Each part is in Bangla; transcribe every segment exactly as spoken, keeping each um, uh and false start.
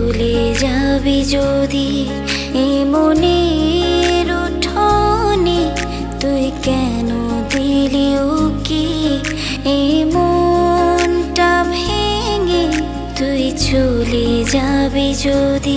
চলে যাবি যদি এই মনের উঠোনে, তুই কেন দিলি উকি এই মনটা ভেঙে? তুই চলে যাবি যদি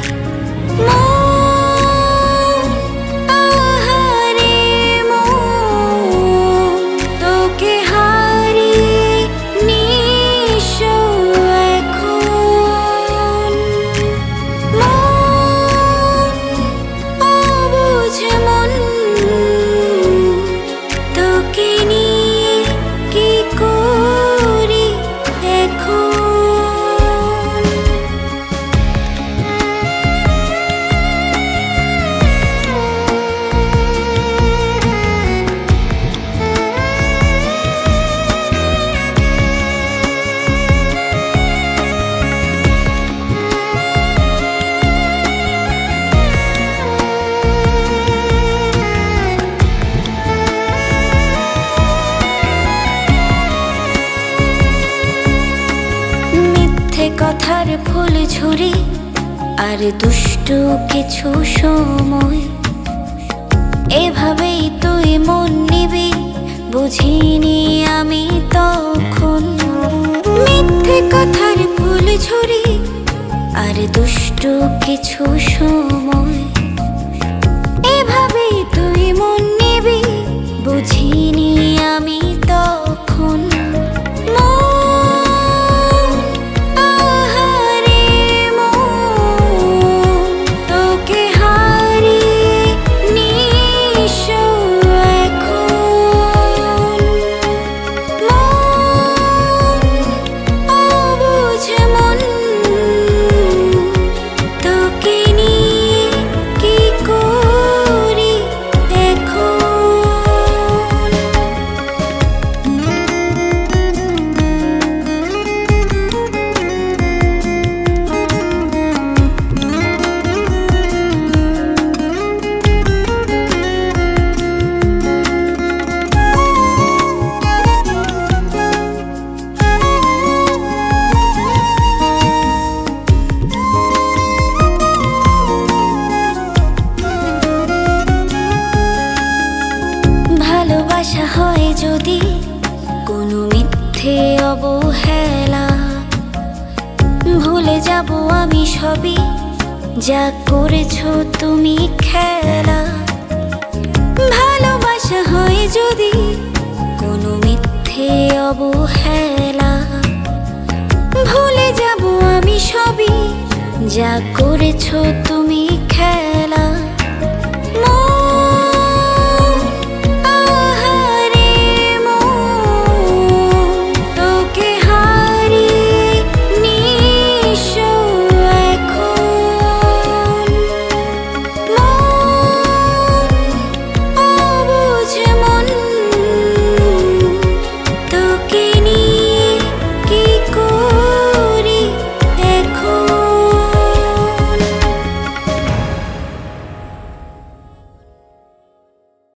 কথার ফুল ঝুরি আর দুষ্টু কিছু সময়, এভাবেই তুই মন নিবি বুঝিনি আমি তখন। মিথ্যে কথার ফুল ঝুরি আর দুষ্টু কিছু সময়, এভাবেই তুই মন নিবি বুঝিনি আমি তখন। ভালোবাসা হয় যদি কোনো মিথ্যে অবহেলা, ভুলে যাব আমি সবই যা করেছো তুমি খেলা। ভালোবাসা হয় যদি কোনো মিথ্যে অবহেলা, ভুলে যাব আমি সবই যা করেছো তুমি